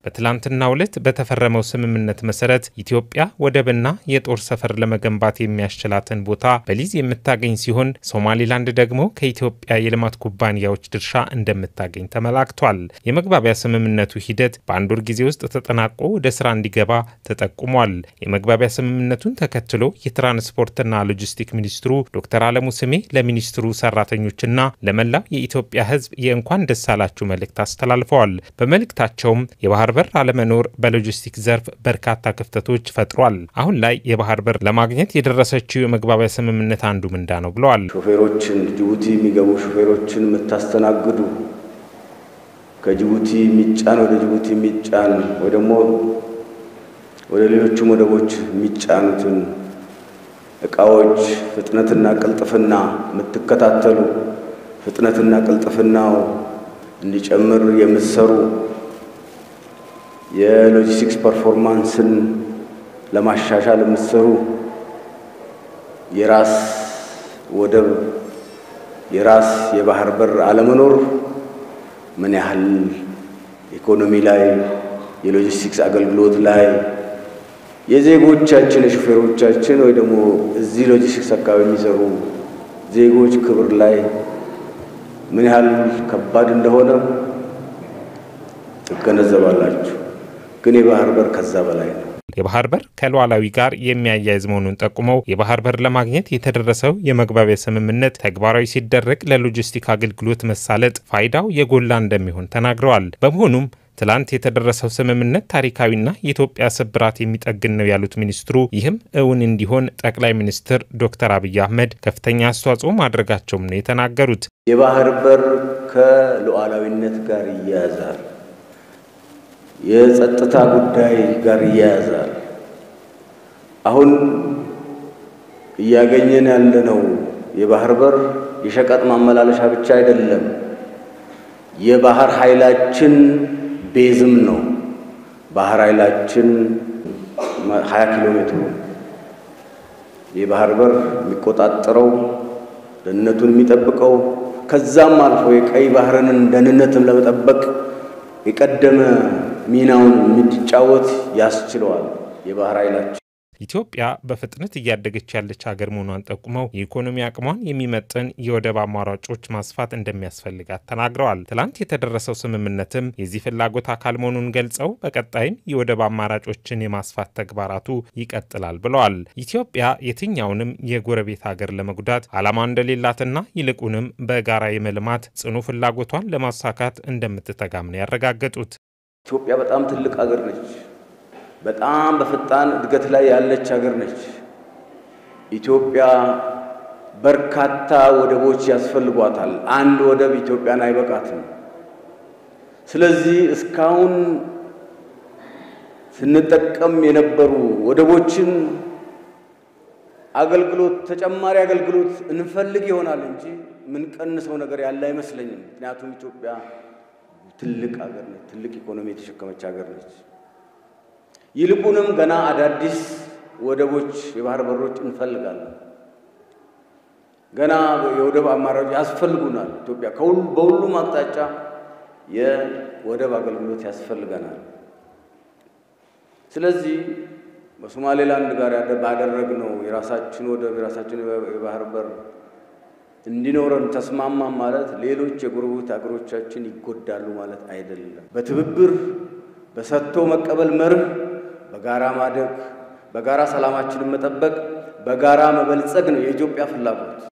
በትላንትናው ዕለት በተፈረመው ስምምነት መሰረት ኢትዮጵያ ወደብና የጦር ሰፈር ለመገንባት የሚያስችላትን ቦታ በሊዝ የምታገኝ ሲሆን ሶማሊላንድ ደግሞ ከኢትዮጵያ የልማት ኩባንያዎች ድርሻ እንደምታገኝ ተመላክቷል። የመግባቢያ ስምምነቱ ሂደት በአንድ ወር ጊዜ ውስጥ ተጠናቆ ወደ ስራ እንዲገባ ተጠቁሟል። የመግባቢያ ስምምነቱን ተከትሎ የትራንስፖርትና ሎጂስቲክ ሚኒስትሩ ዶክተር አለሙ ስሜ ለሚኒስትሩ ሰራተኞችና ለመላው የኢትዮጵያ ሕዝብ የእንኳን ደስ አላችሁ መልእክት አስተላልፈዋል። በመልእክታቸውም የባህር በር አለመኖር በሎጂስቲክ ዘርፍ በርካታ ክፍተቶች ፈጥሯል። አሁን ላይ የባህር በር ለማግኘት የደረሰችው የመግባቢያ ስምምነት አንዱ ምንዳ ነው ብለዋል። ሾፌሮችን ጅቡቲ የሚገቡ ሾፌሮችን የምታስተናግዱ ከጅቡቲ የሚጫን ወደ ጅቡቲ የሚጫን ወይ ደግሞ ወደ ሌሎች ወደቦች የሚጫኑትን እቃዎች ፍጥነትና ቅልጥፍና የምትከታተሉ ፍጥነትና ቅልጥፍናው እንዲጨምር የምትሰሩ የሎጂስቲክስ ፐርፎርማንስን ለማሻሻል የምትሰሩ የራስ ወደብ የራስ የባህር በር አለመኖር ምን ያህል ኢኮኖሚ ላይ የሎጂስቲክስ አገልግሎት ላይ የዜጎቻችን የሾፌሮቻችን ወይ ደግሞ እዚህ ሎጂስቲክስ አካባቢ የሚሰሩ ዜጎች ክብር ላይ ምን ያህል ከባድ እንደሆነ ትገነዘባላችሁ። ግን የባህር በር ከዛ በላይ ነው። የባህር በር ከሉዓላዊ ጋር የሚያያይዝ መሆኑን ጠቁመው የባህር በር ለማግኘት የተደረሰው የመግባቢያ ስምምነት ተግባራዊ ሲደረግ ለሎጂስቲክ አገልግሎት መሳለጥ ፋይዳው የጎላ እንደሚሆን ተናግረዋል። በመሆኑም ትላንት የተደረሰው ስምምነት ታሪካዊና የኢትዮጵያ ስብራት የሚጠግን ነው ያሉት ሚኒስትሩ ይህም እውን እንዲሆን ጠቅላይ ሚኒስትር ዶክተር አብይ አህመድ ከፍተኛ አስተዋጽኦ ማድረጋቸውም ነው የተናገሩት። የባህር በር ከሉዓላዊነት ጋር ይያያዛል። የጸጥታ ጉዳይ ጋር ይያያዛል። አሁን እያገኘን ያለነው የባህር በር የሸቀጥ ማመላለሻ ብቻ አይደለም። የባህር ኃይላችን ቤዝም ነው። ባህር ኃይላችን 20 ኪሎ ሜትር የባህር በር የሚቆጣጠረው ደህንነቱን የሚጠብቀው ከዛም አልፎ የቀይ ባህርን ደህንነትን ለመጠበቅ የቀደመ ሚናውን እንዲጫወት ያስችለዋል የባህር ኃይላችን። ኢትዮጵያ በፍጥነት እያደገች ያለች ሀገር መሆኗን ጠቁመው የኢኮኖሚ አቅሟን የሚመጥን የወደብ አማራጮች ማስፋት እንደሚያስፈልጋት ተናግረዋል። ትላንት የተደረሰው ስምምነትም የዚህ ፍላጎት አካል መሆኑን ገልጸው በቀጣይም የወደብ አማራጮችን የማስፋት ተግባራቱ ይቀጥላል ብለዋል። ኢትዮጵያ የትኛውንም የጎረቤት ሀገር ለመጉዳት ዓላማ እንደሌላትና ይልቁንም በጋራ የመልማት ጽኑ ፍላጎቷን ለማሳካት እንደምትተጋም ነው ያረጋገጡት። ኢትዮጵያ በጣም ትልቅ ሀገር ነች። በጣም በፈጣን እድገት ላይ ያለች ሀገር ነች። ኢትዮጵያ በርካታ ወደቦች ያስፈልጓታል። አንድ ወደብ ኢትዮጵያን አይበቃትም። ስለዚህ እስካሁን ስንጠቀም የነበሩ ወደቦችን አገልግሎት ተጨማሪ አገልግሎት እንፈልግ ይሆናል እንጂ ምን ቀንሰው ነገር ያለ አይመስለኝም። ምክንያቱም ኢትዮጵያ ትልቅ ሀገር ነች። ትልቅ ኢኮኖሚ የተሸከመች ሀገር ነች። ይልቁንም ገና አዳዲስ ወደቦች የባህር በሮች እንፈልጋለን። ገና የወደብ አማራጮች ያስፈልጉናል። ኢትዮጵያ በሁሉም አቅጣጫ የወደብ አገልግሎት ያስፈልገናል። ስለዚህ በሶማሌላንድ ጋር ባደረግነው የራሳችን ወደብ የራሳችን የባህር በር እንዲኖረን ተስማማ ማለት ሌሎች የጎረቤት ሀገሮቻችን ይጎዳሉ ማለት አይደለም። በትብብር በሰጥቶ መቀበል መርህ በጋራ ማደግ በጋራ ሰላማችንን መጠበቅ በጋራ መበልጸግ ነው የኢትዮጵያ ፍላጎት።